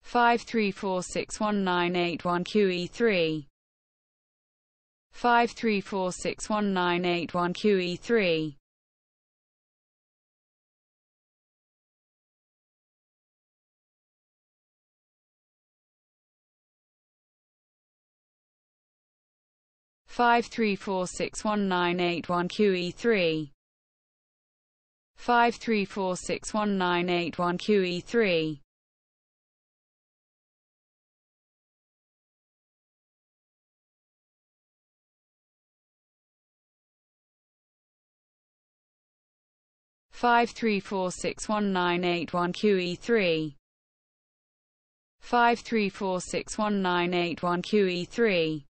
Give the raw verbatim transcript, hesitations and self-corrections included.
five three four six one nine eight one Q E three five three four six one nine eight one Q E three five three four six one nine eight one Q E three five three four six one nine eight one Q E three five three four six one nine eight one Q E three five three four six one nine eight one Q E three